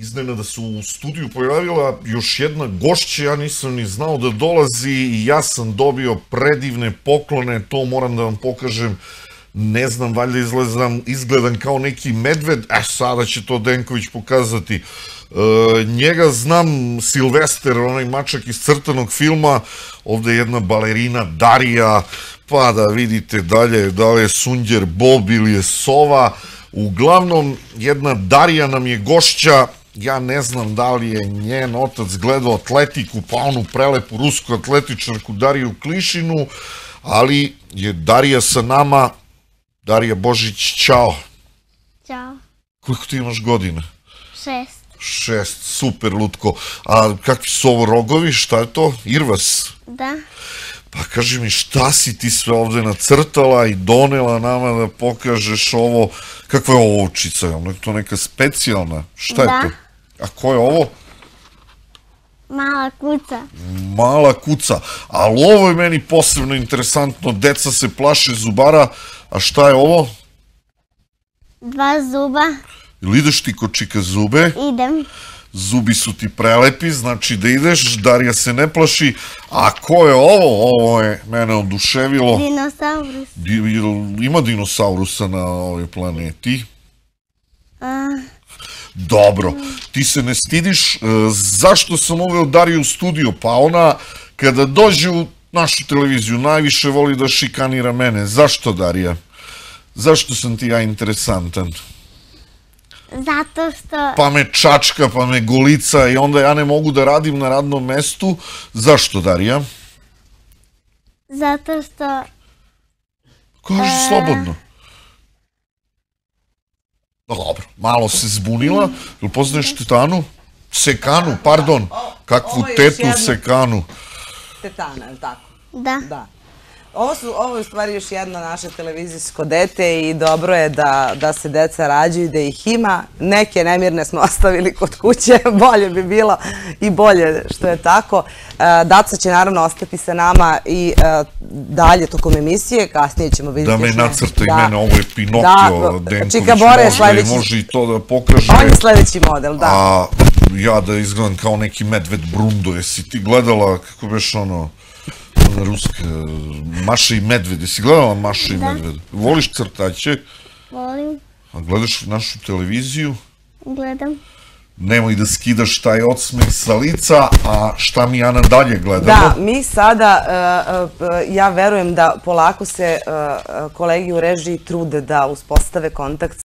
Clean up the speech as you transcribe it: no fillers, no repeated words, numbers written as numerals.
Iznenada se u studiju pojavila još jedna gošća, ja nisam ni znao da dolazi i ja sam dobio predivne poklone, to moram da vam pokažem, ne znam, valjda izgledam kao neki medved, sada će to Denković pokazati. Njega znam, Silvester, onaj mačak iz crtanog filma, ovde je jedna balerina Darija, pa da vidite dalje, da li je Sunđer Bob ili je Sova. Uglavnom, jedna Darija nam je gošća, ja ne znam da li je njen otac gledao Atletiku, pa onu prelepu rusku atletičarku Dariju Klišinu, ali je Darija sa nama. Darija Božić, čao. Ćao. Koliko ti imaš godina? 6. 6, super, Lutko. A kakvi su ovo rogovi, šta je to? Irvas? Da. Pa kaži mi, šta si ti sve ovde nacrtala i donela nama da pokažeš ovo? Kakva je ovo ovčica? Je to neka specijalna? Šta je to? A ko je ovo? Mala kuca. Mala kuca. Ali ovo je meni posebno interesantno. Deca se plaše zubara. A šta je ovo? 2 zuba. Ili ideš ti kod čika zube? Idem. Zubi su ti prelepi, znači da ideš, Darija se ne plaši. A ko je ovo? Ovo je mene oduševilo. Dinosaurus. Ima dinosaurusa na ovoj planeti? Dobro, ti se ne stidiš. Zašto sam uveo Dariju u studio? Pa ona, kada dođe u našu televiziju, najviše voli da šikanira mene. Zašto, Darija? Zašto sam ti ja interesantan? Zato što... Pa me čačka, pa me golica i onda ja ne mogu da radim na radnom mestu. Zašto, Darija? Zato što... Kaži slobodno. Dobro, malo se zbunila. Jel poznaješ tetanu? Sekanu, pardon. Kakvu tetu Sekanu? Tetana, je li tako? Da. Da. Ovo je u stvari još jedno naše televizijsko dete i dobro je da se deca rađaju, da ih ima. Neke nemirne smo ostavili kod kuće, bolje bi bilo i bolje što je tako. Daca će naravno ostati sa nama i dalje tokom emisije, kasnije ćemo vidjeti... Da me nacrta i mene, ovo je Pinokio, Denković, može i to da pokaže. On je sledeći model, da. A ja da izgledam kao neki medved Brundo, jesi ti gledala, kako beš ono... ruska, Maša i Medved. Jesi gledala Maša i Medved? Voliš crtaće? Volim. A gledaš našu televiziju? Gledam. Nemoj da skidaš taj odsmeh sa lica, a šta mi Ana dalje gledamo? Da, mi sada, ja verujem da polako se kolegi u režiji trude da uspostave kontakt